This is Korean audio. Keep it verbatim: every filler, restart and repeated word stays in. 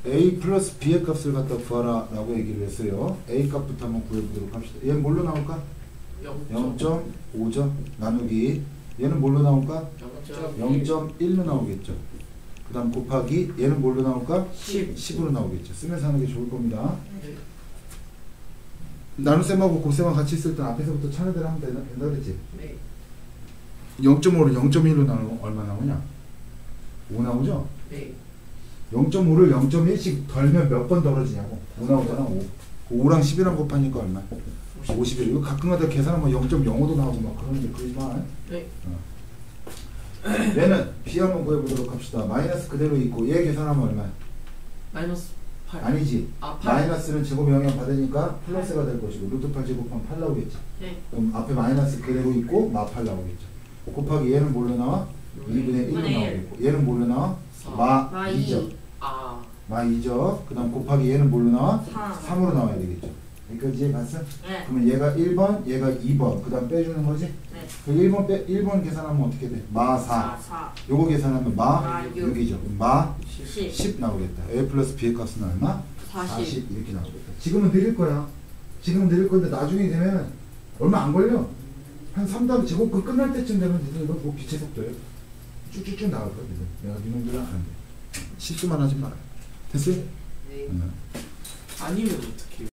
a 플러스 b의 값을 갖다 구하라 라고 얘기를 했어요. a 값부터 한번 구해보도록 합시다. 얘는 뭘로 나올까? 영 점 오 점 나누기 얘는 뭘로 나올까? 영 점 일로 나오겠죠. 그 다음 곱하기 얘는 뭘로 나올까? 십. 십으로 나오겠죠. 쓰면서 하는 게 좋을 겁니다. 네. 나눗셈하고 곱셈하고 같이 있을 땐 앞에서부터 차례대로 하면 된다, 된다 그랬지? 네. 영 점 오를 영 점 일로 나누면 얼마 나오냐? 오 나오죠? 네. 영 점 오를 영 점 일씩 덜면 몇 번 덜어지냐고. 오 나오잖아. 오. 오랑 십이랑 곱하니까 얼마? 오십일. 이거 가끔가다 계산하면 영 점 영오도 나오고 막 그러는데 그러지만. 네. 어. 얘는 b 한번 구해보도록 합시다. 마이너스 그대로 있고 얘 계산하면 얼마? 마이너스 팔. 아니지. 아, 팔. 마이너스는 제곱 영향 받으니까 플러스가 될 것이고 루트 팔 제곱하면 팔 나오겠지. 네. 그럼 앞에 마이너스 그대로 있고 마 팔 나오겠죠. 곱하기 얘는 뭘로 나와? 이분의 일로 나오겠고 얘는 뭘로 나와? 마 마 이죠. 이. 아. 마 이죠. 그 다음 곱하기 얘는 뭘로 나와? 삼. 삼으로 나와야 되겠죠. 여기까지 이해 갔어? 네. 그러면 얘가 일 번, 얘가 이 번, 그 다음 빼주는 거지? 네. 그 일 번 빼, 일 번 계산하면 어떻게 돼? 마 사. 사. 사. 요거 계산하면 마 마 육. 육이죠. 마 십. 십 나오겠다. a 플러스 b의 값은 얼마? 사십. 사십 이렇게 나오겠다. 지금은 느릴 거야. 지금은 느릴 건데 나중에 되면 얼마 안 걸려. 한 삼 다음 제곱 그 끝날 때쯤 되면 니들 이거 뭐 빛의 속도예요. 쭉쭉쭉 나갈 거야. 니들. 내가 니놈들은 안 돼. 실수만 하지 마라. 됐어요? 네. 응. 아니면 어떻게?